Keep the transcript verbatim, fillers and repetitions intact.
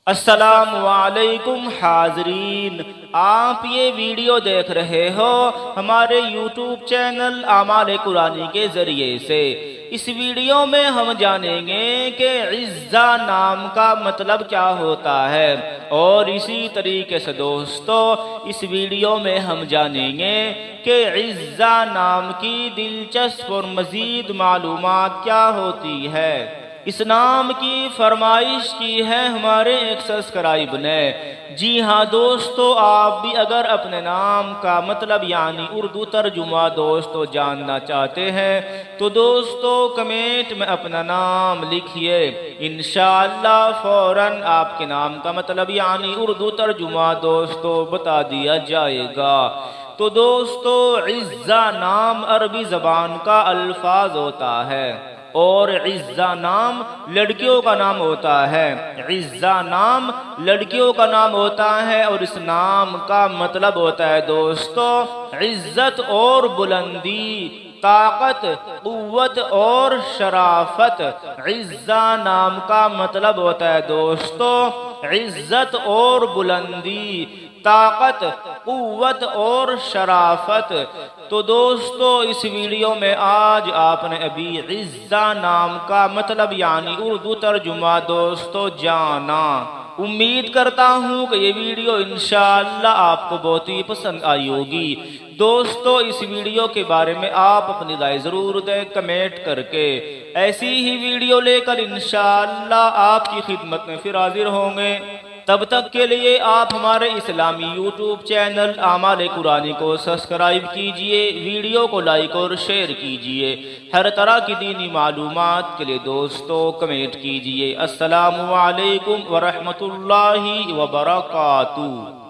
السلام علیکم حاضرین، آپ یہ ویڈیو دیکھ رہے ہو ہمارے یوٹیوب چینل اعمال قرآنی کے ذریعے سے۔ اس ویڈیو میں ہم جانیں گے کہ عزہ نام کا مطلب کیا ہوتا ہے، اور اسی طریقے سے دوستو اس ویڈیو میں ہم جانیں گے کہ عزہ نام کی دلچسپ اور مزید معلومات کیا ہوتی ہے۔ اس نام کی فرمائش کی ہے ہمارے ایک سبسکرائب نے۔ جی ہاں دوستو، آپ بھی اگر اپنے نام کا مطلب یعنی اردو ترجمہ دوستو جاننا چاہتے ہیں تو دوستو کمنٹ میں اپنا نام لکھیے، انشاءاللہ فوراً آپ کے نام کا مطلب یعنی اردو ترجمہ دوستو بتا دیا جائے گا۔ تو دوستو عزہ نام عربی زبان کا الفاظ ہوتا ہے، اور عزہ نام لڑکیوں کا نام ہوتا ہے۔ عزہ نام لڑکیوں کا نام ہوتا ہے، اور اس نام کا مطلب ہوتا ہے دوستو عزت اور بلندی، طاقت، قوت اور شرافت۔ عزہ نام کا مطلب ہوتا ہے دوستو عزت اور بلندی، طاقت، قوت اور شرافت۔ تو دوستو اس ویڈیو میں آج آپ نے ابھی عزہ نام کا مطلب یعنی اردو ترجمہ دوستو جانا۔ امید کرتا ہوں کہ یہ ویڈیو انشاءاللہ آپ کو بہت ہی پسند آئی ہوگی۔ دوستو اس ویڈیو کے بارے میں آپ اپنی رائے ضرور دیں کمنٹ کر کے۔ ایسی ہی ویڈیو لے کر انشاءاللہ آپ کی خدمت میں پھر حاضر ہوں گے۔ تب تک کے لیے آپ ہمارے اسلامی یوٹیوب چینل اعمال قرآنی کو سبسکرائب کیجئے، ویڈیو کو لائک اور شیئر کیجئے۔ ہر طرح کی دینی معلومات کے لیے دوستو کمنٹ کیجئے۔ السلام علیکم ورحمۃ اللہ وبرکاتہ۔